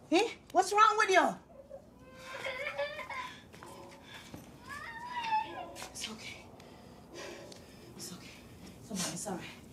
Eh? What's wrong with you? It's okay. It's okay. Come on, it's all right.